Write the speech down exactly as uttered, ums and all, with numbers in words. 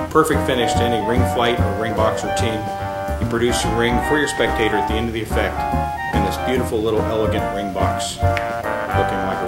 perfect finish to any ring flight or ring box routine. You produce a ring for your spectator at the end of the effect in this beautiful little elegant ring box looking like